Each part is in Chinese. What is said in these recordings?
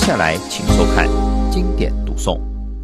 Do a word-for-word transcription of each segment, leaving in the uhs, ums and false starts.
下来请收看经典读诵。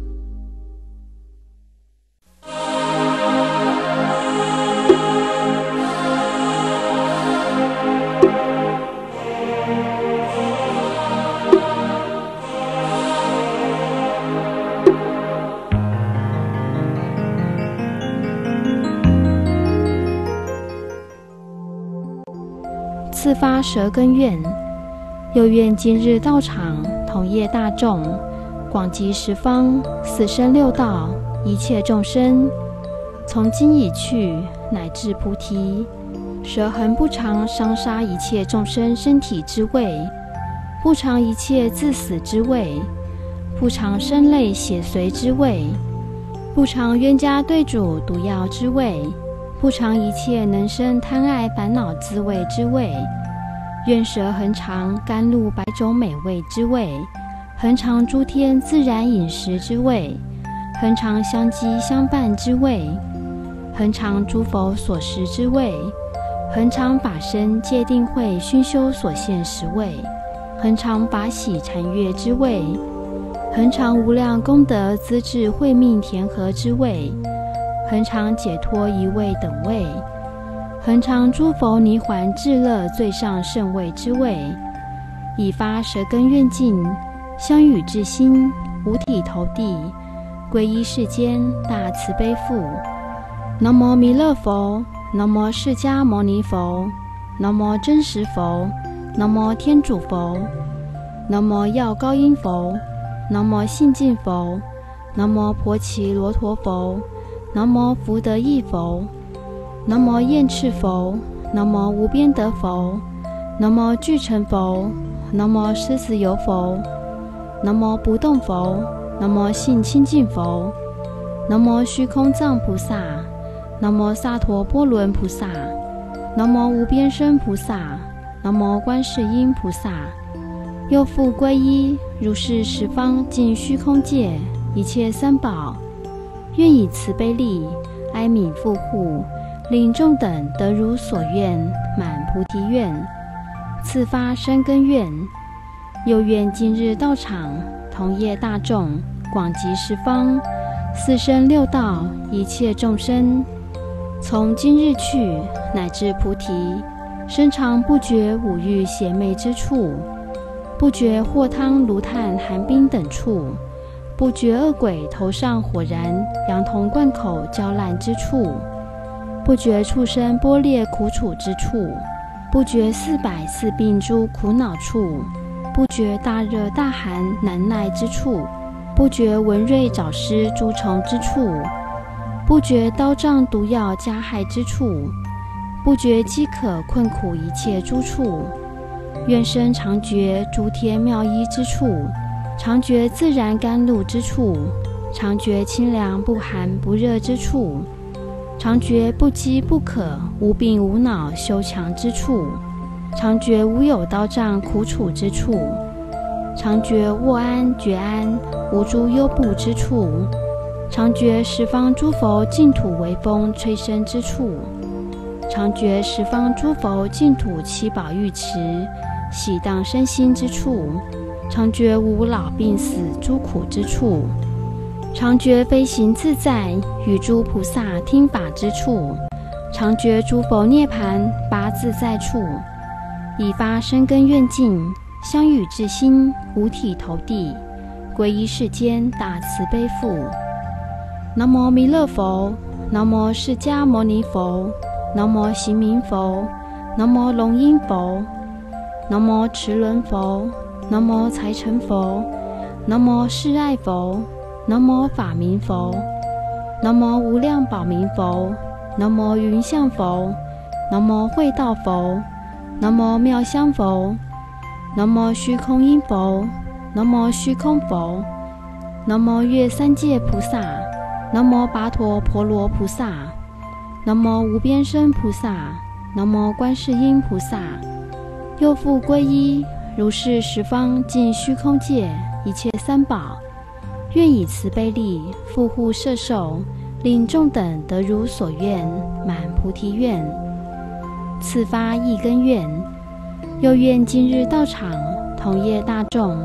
次发舌根愿，又愿今日道场同业大众，广集十方四生六道一切众生，从今已去乃至菩提，舌痕不常伤杀一切众生身体之味，不常一切自死之味，不常生泪血髓之味，不常冤家对主毒药之味，不常一切能生贪爱烦恼滋味之味，愿舌恒常甘露百种美味之味，恒常诸天自然饮食之味，恒常相积相伴之味，恒常诸佛所食之味，恒常法身戒定慧熏修所现实味，恒常法喜禅悦之味，恒常无量功德资质慧命田和之味，恒常解脱一味等位，恒常诸佛泥环至乐最上圣位之位，以发舌根愿境，相与至心，五体投地，皈依世间大慈悲父。南无弥勒佛，南无释迦牟尼佛，南无真实佛，南无天主佛，南无药高音佛，南无信净佛，南无婆耆罗陀佛，南无福德益佛，南无焰赤佛，南无无边德佛，南无具成佛，南无狮子游佛，南无不动佛，南无性清净佛，南无虚空藏菩萨，南无萨陀波罗菩萨，南无无边身菩萨，南无观世音菩萨。又复皈依如是十方尽虚空界一切三宝，愿以慈悲力哀悯护护，令众等得如所愿，满菩提愿。次发深根愿，又愿今日道场同业大众，广集十方四生六道一切众生，从今日去乃至菩提，身常不觉五欲邪魅之处，不觉祸汤炉炭寒冰等处，不觉恶鬼头上火燃羊铜罐口焦烂之处，不觉畜生剥裂苦楚之处，不觉四百四病诸苦恼处，不觉大热大寒难耐之处，不觉蚊蚋爪虱诸虫之处，不觉刀杖毒药加害之处，不觉饥渴困苦一切诸处，愿生常觉诸天妙依之处，常觉自然甘露之处，常觉清凉不寒不热之处，常觉不饥不渴无病无恼修强之处，常觉无有刀杖苦楚之处，常觉卧安觉安无诸忧怖之处，常觉十方诸佛净土微风吹生之处，常觉十方诸佛净土七宝浴池喜荡身心之处，常觉无老病死诸苦之处，常觉飞行自在与诸菩萨听法之处，常觉诸佛涅槃八自在处，以发深根愿境，相与至心，五体投地，皈依世间大慈悲父。南无弥勒佛，南无释迦牟尼佛，南无行明佛，南无龙音佛，南无持轮佛，南无财成佛，南无示爱佛，南无法明佛，南无无量宝明佛，南无云相佛，南无慧道佛，南无妙香佛，南无虚空音佛，南无虚空佛，南无月三界菩萨，南无跋陀婆罗菩萨，南无无边身菩萨，南无观世音菩萨。又复皈依如是十方尽虚空界一切三宝，愿以慈悲力护护摄受，令众等得如所愿，满菩提愿。次发意根愿，又愿今日道场同业大众，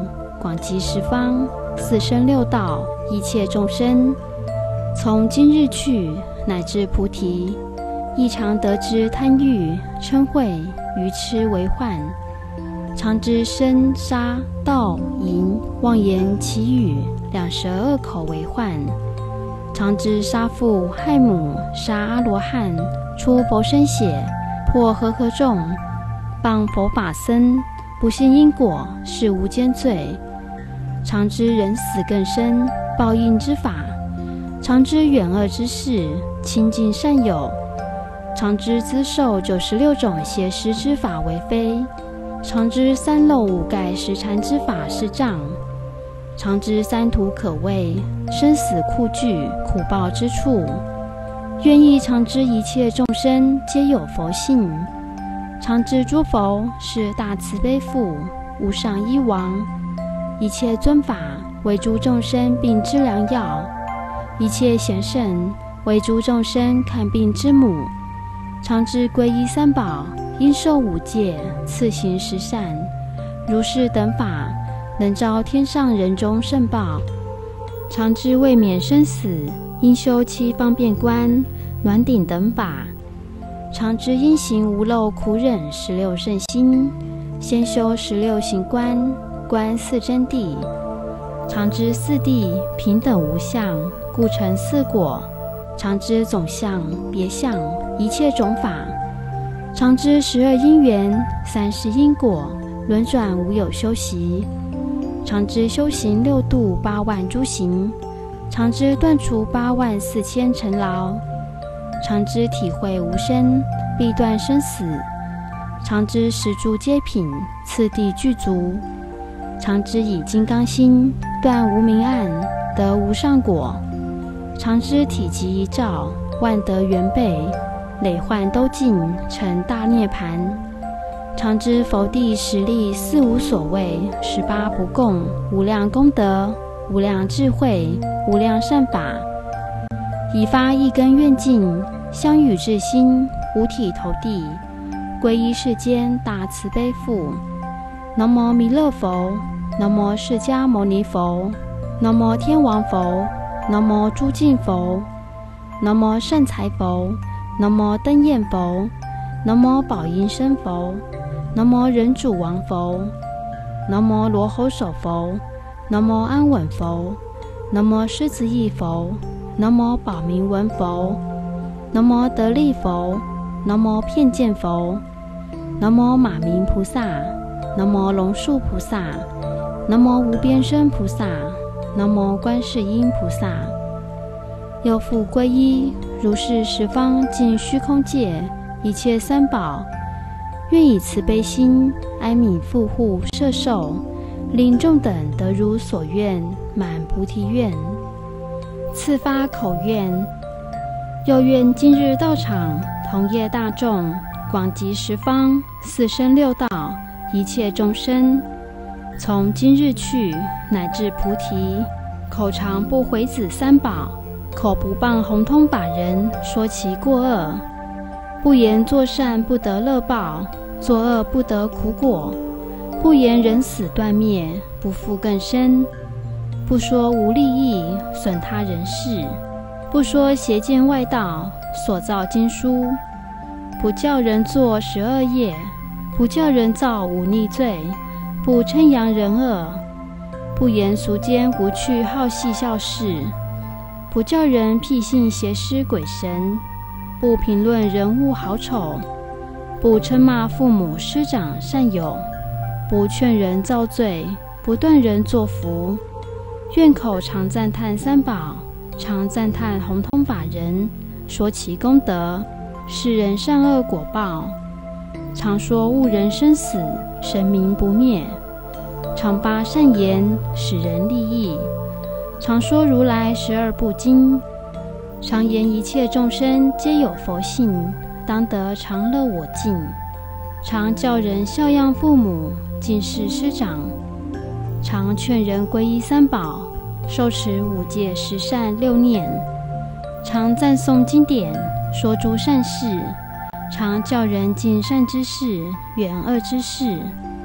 广集十方，四生六道，一切众生，从今日去，乃至菩提，亦常得知贪欲、嗔恚、愚痴为患，常知身、杀、盗、淫、妄言、绮语、两舌恶口为患，常知杀父害母、杀阿罗汉、出佛身血、破和合众、谤佛法僧、不信因果，是无间罪，常知人死更生，报应之法，常知远恶之事，亲近善友，常知资受九十六种邪师之法为非，常知三漏五盖十禅之法是障，常知三途可畏，生死酷惧，苦报之处，愿意常知一切众生皆有佛性，常知诸佛是大慈悲父，无上医王，一切尊法为诸众生病之良药，一切贤圣为诸众生看病之母，常知皈依三宝，应受五戒，次行十善，如是等法，能招天上人中圣报，常知为免生死，应修七方便观、暖顶等法，常知因行无漏苦忍十六圣心，先修十六行观，观四真谛，常知四谛平等无相，故成四果，常知总相、别相、一切种法，常知十二因缘、三世因果，轮转无有休息，常知修行六度八万诸行，常知断除八万四千尘劳，常知体会无生，必断生死，常知十诸皆品，次第具足，常知以金刚心断无明暗，得无上果，常知体积一照，万德圆备，累患都尽，成大涅盘，常知佛地实力四无所谓，十八不共，无量功德，无量智慧，无量善法，以发一根愿境，相与至心，五体投地，皈依世间大慈悲父。南无弥勒佛，南无释迦牟尼佛，南无天王佛，南无诸净佛，南无善财佛，南无灯焰佛，南无宝音声佛，南无人主王佛，南无罗喉首佛，南无安稳佛，南无狮子意佛，南无宝明文佛，南无得力佛，南无片见佛，南无马明菩萨，南无龙树菩萨，南无无边身菩萨，南无观世音菩萨。又复皈依如是十方尽虚空界一切三宝，愿以慈悲心哀悯护护摄受，令众等得如所愿，满菩提愿。次发口愿，又愿今日道场同业大众，广集十方四生六道，一切众生，从今日去，乃至菩提，口常不毁子三宝，口不谤弘通法人说其过恶，不言作善不得乐报，作恶不得苦果，不言人死断灭，不复更生，不说无利益损他人事，不说邪见外道所造经书，不叫人作十恶业，不叫人造忤逆罪，不称扬人恶，不言俗间无趣好戏笑事，不叫人辟信邪师鬼神，不评论人物好丑，不称骂父母师长善友，不劝人造罪，不断人作福，愿口常赞叹三宝，常赞叹弘通法人，说其功德，世人善恶果报，常说误人生死，神明不灭，常发善言，使人利益，常说如来十二部经，常言一切众生皆有佛性，当得常乐我净，常教人孝养父母，敬事师长，常劝人皈依三宝，受持五戒十善六念，常赞颂经典，说诸善事，常教人尽善之事，远恶之事，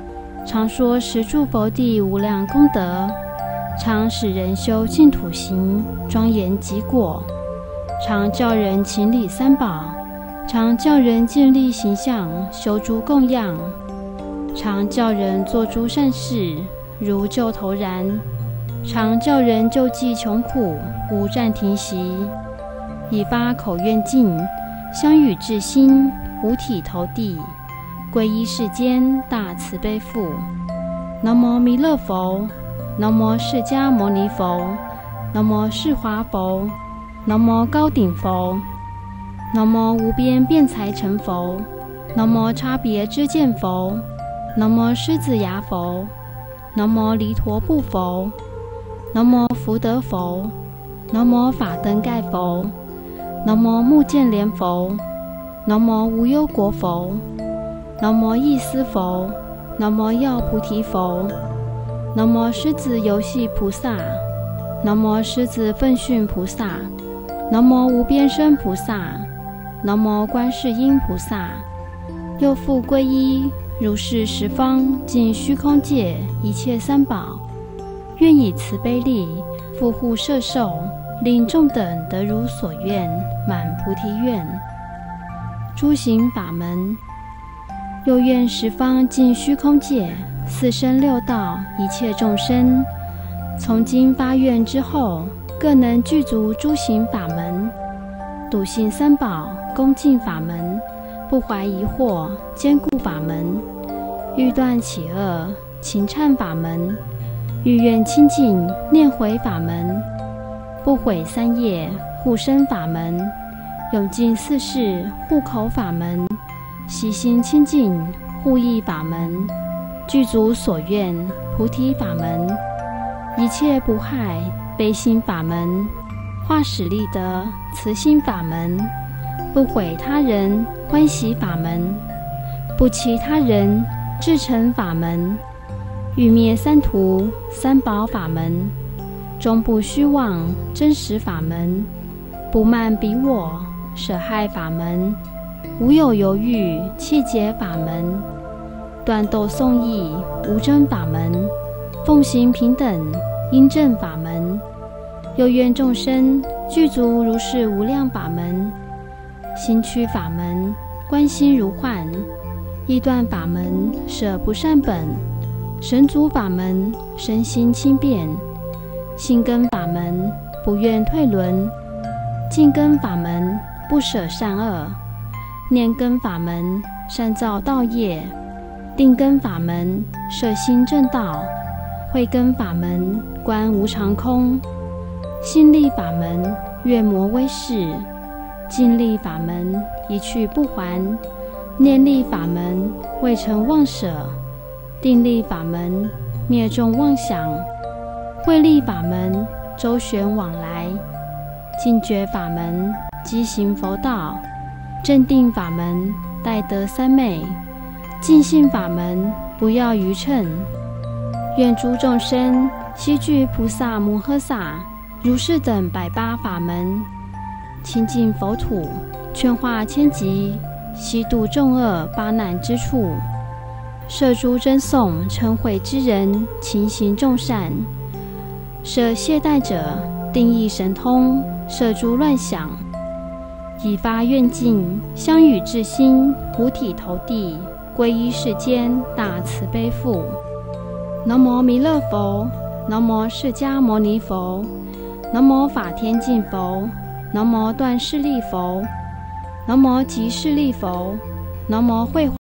常说十住佛地无量功德，常使人修净土行，庄严极果，常教人勤礼三宝，常教人建立形象，修诸供养，常教人做诸善事，如救头燃，常教人救济穷苦，无暂停息，以发口愿境，相与至心，五体投地，皈依世间大慈悲父。南无弥勒佛，南无释迦牟尼佛，南无释华佛，南无高顶佛，南无无边辩才成佛，南无差别知见佛，南无狮子牙佛，南无离陀布佛，南无福德佛，南无法灯盖佛，南无目犍连佛，南无无忧国佛，南无意思佛，南无药菩提佛，南无狮子游戏菩萨，南无狮子奋训菩萨，南无无边身菩萨，南无观世音菩萨。又复皈依如是十方尽虚空界一切三宝，愿以慈悲力复护摄受，令众等得如所愿，满菩提愿。诸行法门，又愿十方尽虚空界四生六道一切众生，从今发愿之后，各能具足诸行法门，笃信三宝，恭敬法门，不怀疑惑，坚固法门，欲断起恶，勤忏法门，欲愿清净，念回法门，不毁三业，护身法门，永尽四事，护口法门，悉心清净，护意法门，具足所愿，菩提法门，一切不害，悲心法门，化使利得，慈心法门，不毁他人，欢喜法门，不欺他人，至诚法门，欲灭三途，三宝法门，终不虚妄，真实法门，不慢彼我，舍害法门，无有犹豫，气节法门，断斗颂义，无争法门，奉行平等，因正法门，又愿众生具足如是无量法门，心趋法门，观心如幻，意断法门，舍不善本，神足法门，身心轻便，心根法门，不愿退轮，净根法门，不舍善恶，念根法门，善造道业，定根法门，摄心正道，慧根法门，观无常空，心力法门，越魔威势，静力法门，一去不还，念力法门，未成妄舍，定力法门，灭众妄想，慧力法门，周旋往来，净觉法门，积行佛道，正定法门，待得三昧，净信法门，不要愚乘。愿诸众生悉具菩萨摩诃萨如是等百八法门，清净佛土，劝化千疾，悉度众恶八难之处，摄诸真颂称慧之人，勤行众善，摄懈怠者，定意神通，摄诸乱想，以发愿境，相与至心，五体投地，皈依世间大慈悲父。南无弥勒佛，南无释迦牟尼佛，南无法天净佛，南无断势利佛，南无极势利佛，南无慧